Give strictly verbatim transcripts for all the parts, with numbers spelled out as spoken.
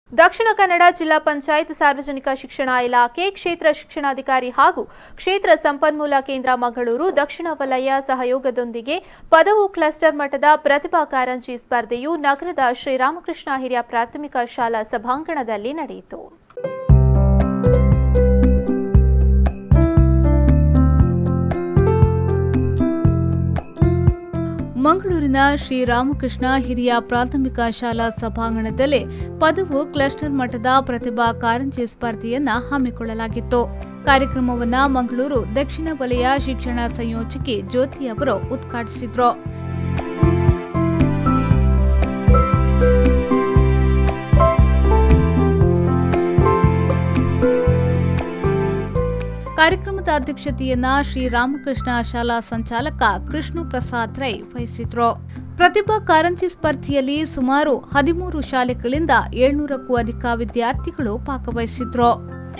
ದಕ್ಷಿಣ ಕನ್ನಡ ಜಿಲ್ಲಾ ಪಂಚಾಯತ್ ಸಾರ್ವಜನಿಕ ಶಿಕ್ಷಣ ಇಲಾಖೆ ಕ್ಷೇತ್ರ ಶಿಕ್ಷಣಾಧಿಕಾರಿ ಹಾಗೂ ಕ್ಷೇತ್ರ ಸಂಪನ್ಮೂಲ ಕೇಂದ್ರ ಮಂಗಳೂರು ದಕ್ಷಿಣ ವಲಯ ಸಹಯೋಗದೊಂದಿಗೆ ಪದವು ಕ್ಲಸ್ಟರ್ ಮಟ್ಟದ ಪ್ರತಿಭಾ ಕಾರಂಜಿ ಸ್ಪರ್ಧೆಯು ನಗರದ ಶ್ರೀರಾಮಕೃಷ್ಣ ಹಿರಿಯ ಪ್ರಾಥಮಿಕ ಶಾಲಾ ಸಭಾಂಗಣದಲ್ಲಿ ನಡೆಯಿತು. ಮಂಗಳೂರಿನ ಶ್ರೀರಾಮಕೃಷ್ಣ ಹಿರಿಯ ಪ್ರಾಥಮಿಕ ಶಾಲಾ ಸಭಾಂಗಣದಲ್ಲಿ ಪದವು ಕ್ಲಸ್ಟರ್ ಮಟ್ಟದ ಪ್ರತಿಭಾ ಕಾರಂಜಿ ಸ್ಪರ್ಧೆಯನ್ನ ಹಮ್ಮಿಕೊಳ್ಳಲಾಗಿತ್ತು. ಕಾರ್ಯಕ್ರಮವನ್ನು ಮಂಗಳೂರು ದಕ್ಷಿಣ ವಲಯ ಶಿಕ್ಷಣ ಸಂಯೋಜಕಿ ಜ್ಯೋತಿ ಅವರು ಉದ್ಘಾಟಿಸಿದರು. ಕಾರ್ಯಕ್ರಮದ ಅಧ್ಯಕ್ಷತೆಯನ್ನ ಶ್ರೀರಾಮಕೃಷ್ಣ ಶಾಲಾ ಸಂಚಾಲಕ ಕೃಷ್ಣ ಪ್ರಸಾದ್ ರೈ ವಹಿಸಿದ್ರು. ಪ್ರತಿಭಾ ಕಾರಂಜಿ ಸ್ಪರ್ಧೆಯಲ್ಲಿ ಸುಮಾರು ಹದಿಮೂರು ಶಾಲೆಗಳಿಂದ ಏಳ್ನೂರಕ್ಕೂ ಅಧಿಕ ವಿದ್ಯಾರ್ಥಿಗಳು ಭಾಗವಹಿಸಿದ್ರು.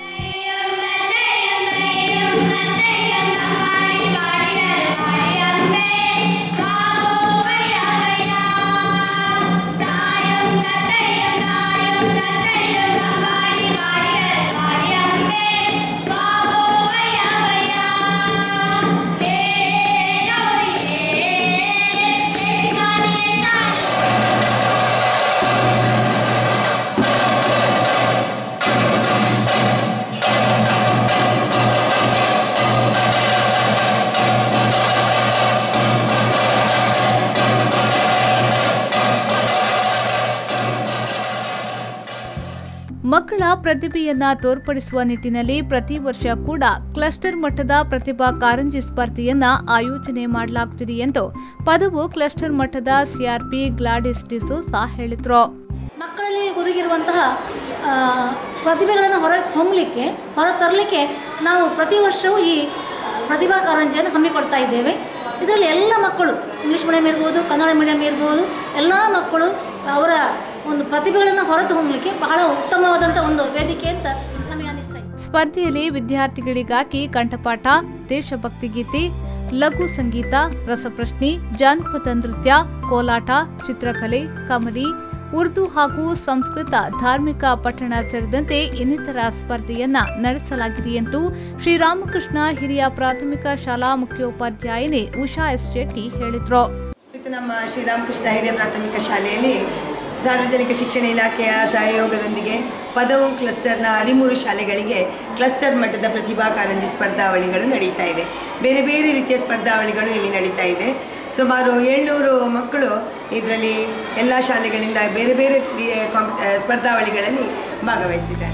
ಮಕ್ಕಳ ಪ್ರತಿಭೆಯನ್ನ ತೋರ್ಪಡಿಸುವ ನಿಟ್ಟಿನಲ್ಲಿ ಪ್ರತಿ ವರ್ಷ ಕೂಡ ಕ್ಲಸ್ಟರ್ ಮಟ್ಟದ ಪ್ರತಿಭಾ ಕಾರಂಜಿ ಸ್ಪರ್ಧೆಯನ್ನ ಆಯೋಜನೆ ಮಾಡಲಾಗುತ್ತಿದೆ ಎಂದು ಪದವು ಕ್ಲಸ್ಟರ್ ಮಟ್ಟದ ಸಿಆರ್ಪಿ ಗ್ಲಾಡಿಸ್ ಡಿಸೋಸಾ ಹೇಳಿದ್ರು. ಮಕ್ಕಳಲ್ಲಿ ಹುದುಗಿರುವಂತಹ ಪ್ರತಿಭೆಗಳನ್ನು ಹೊರ ಹೊಮ್ಮಲಿಕ್ಕೆ ಹೊರ ತರಲಿಕ್ಕೆ ನಾವು ಪ್ರತಿ ವರ್ಷವೂ ಈ ಪ್ರತಿಭಾ ಕಾರಂಜಿಯನ್ನು ಹಮ್ಮಿಕೊಡ್ತಾ ಇದ್ದೇವೆ. ಇದರಲ್ಲಿ ಎಲ್ಲ ಮಕ್ಕಳು ಇಂಗ್ಲೀಷ್ ಮೀಡಿಯಂ ಇರ್ಬೋದು, ಕನ್ನಡ ಮೀಡಿಯಂ ಇರ್ಬೋದು, ಎಲ್ಲ ಮಕ್ಕಳು ಅವರ ಒಂದು ಪ್ರತಿಭೆಗಳನ್ನು ಹೊರತು ಹೊಮ್ಮಲಿಕ್ಕೆ ಬಹಳ ಉತ್ತಮವಾದಂಥ ಒಂದು ವೇದಿಕೆ ಅಂತ ನಮಗೆ ಅನಿಸ್ತಾ ಇದೆ. ಸ್ಪರ್ಧೆಯಲ್ಲಿ ವಿದ್ಯಾರ್ಥಿಗಳಿಗಾಗಿ ಕಂಠಪಾಠ, ದೇಶಭಕ್ತಿ ಗೀತೆ, ಲಘು ಸಂಗೀತ, ರಸಪ್ರಶ್ನೆ, ಜಾನಪದ ನೃತ್ಯ, ಕೋಲಾಟ, ಚಿತ್ರಕಲೆ, ಕಮಲಿ, ಉರ್ದು ಹಾಗೂ ಸಂಸ್ಕೃತ ಧಾರ್ಮಿಕ ಪಠಣ ಸೇರಿದಂತೆ ಇನ್ನಿತರ ಸ್ಪರ್ಧೆಯನ್ನ ನಡೆಸಲಾಗಿದೆ ಎಂದು ಶ್ರೀರಾಮಕೃಷ್ಣ ಹಿರಿಯ ಪ್ರಾಥಮಿಕ ಶಾಲಾ ಮುಖ್ಯೋಪಾಧ್ಯಾಯಿನಿ ಉಷಾ ಎಸ್ ಶೆಟ್ಟಿ ಹೇಳಿದರು. ನಮ್ಮ ಶ್ರೀರಾಮಕೃಷ್ಣ ಹಿರಿಯ ಪ್ರಾಥಮಿಕ ಶಾಲೆಯಲ್ಲಿ ಸಾರ್ವಜನಿಕ ಶಿಕ್ಷಣ ಇಲಾಖೆಯ ಸಹಯೋಗದೊಂದಿಗೆ ಪದವು ಕ್ಲಸ್ಟರ್ನ ಹದಿಮೂರು ಶಾಲೆಗಳಿಗೆ ಕ್ಲಸ್ಟರ್ ಮಟ್ಟದ ಪ್ರತಿಭಾ ಕಾರಂಜಿ ಸ್ಪರ್ಧಾವಳಿಗಳು ನಡೀತಾ ಇವೆ. ಬೇರೆ ಬೇರೆ ರೀತಿಯ ಸ್ಪರ್ಧಾವಳಿಗಳು ಇಲ್ಲಿ ನಡೀತಾ ಇದೆ. ಸುಮಾರು ಏಳ್ನೂರು ಮಕ್ಕಳು ಇದರಲ್ಲಿ ಎಲ್ಲ ಶಾಲೆಗಳಿಂದ ಬೇರೆ ಬೇರೆ ಸ್ಪರ್ಧಾವಳಿಗಳಲ್ಲಿ ಭಾಗವಹಿಸಿದ್ದಾರೆ.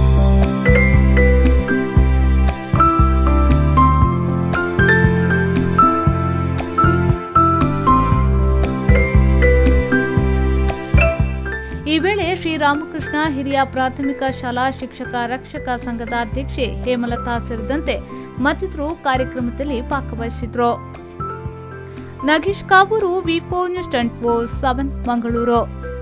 ಈ ವೇಳೆ ಶ್ರೀರಾಮಕೃಷ್ಣ ಹಿರಿಯ ಪ್ರಾಥಮಿಕ ಶಾಲಾ ಶಿಕ್ಷಕ ರಕ್ಷಕ ಸಂಘದ ಅಧ್ಯಕ್ಷೆ ಹೇಮಲತಾ ಸೇರಿದಂತೆ ಮತ್ತಿತರರು ಕಾರ್ಯಕ್ರಮದಲ್ಲಿ ಭಾಗವಹಿಸಿದ್ರು. Nagesh Kaburu, V four news twenty four seven Mangaluru.